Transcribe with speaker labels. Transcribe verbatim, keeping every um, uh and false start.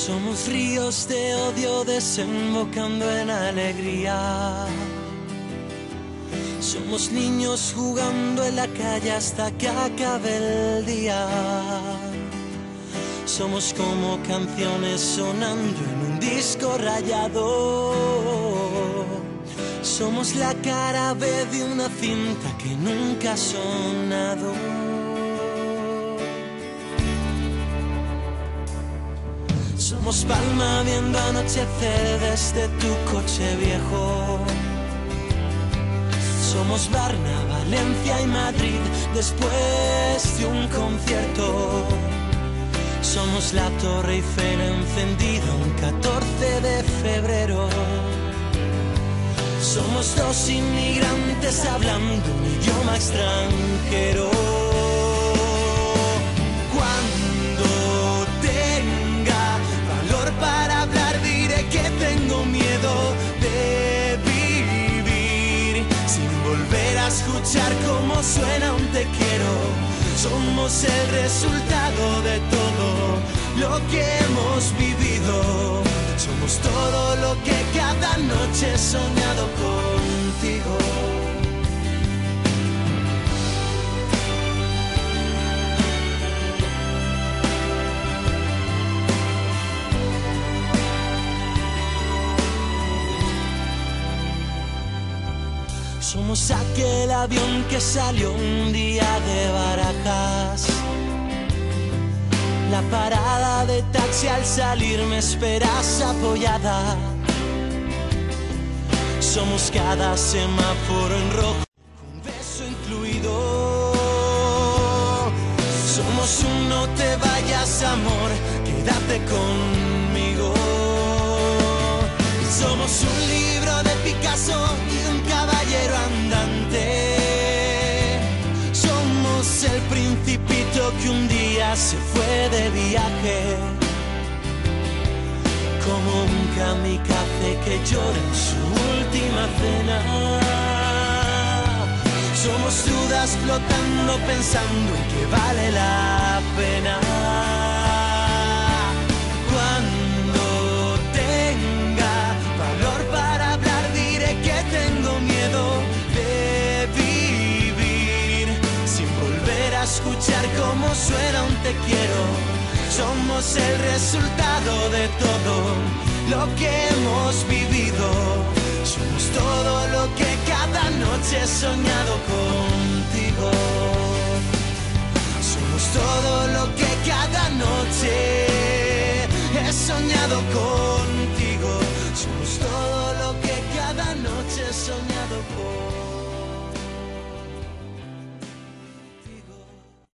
Speaker 1: Somos ríos de odio desembocando en alegría. Somos niños jugando en la calle hasta que acabe el día. Somos como canciones sonando en un disco rayado. Somos la cara B de una cinta que nunca ha sonado. Somos Palma viendo anochecer desde tu coche viejo. Somos Varna, Valencia y Madrid después de un concierto. Somos la Torre Eiffel encendida un catorce de febrero. Somos dos inmigrantes hablando un idioma extranjero. Cuando tenga valor para hablar diré que tengo miedo de vivir sin volver a escuchar cómo suena un te quiero. Somos el resultado de todo lo que hemos vivido. Somos todo lo que cada noche he soñado contigo. Somos aquel avión que salió un día de Barajas. La parada de taxi al salir me esperas apoyada. Somos cada semáforo en rojo, un beso incluido. Somos un no te vayas amor, quédate conmigo. Somos un libro de Picasso y un caballero andante. Somos el principito que un día se fue de viaje, como un kamikaze que llora en su última cena. Somos dudas flotando pensando en que vale la pena. Cuando tenga valor para hablar diré que tengo miedo de vivir sin volver a escuchar cómo suena un te quiero. Somos el resultado de todo lo que hemos vivido. Somos todo lo que cada noche he soñado contigo. Somos todo lo que cada noche he soñado contigo. Somos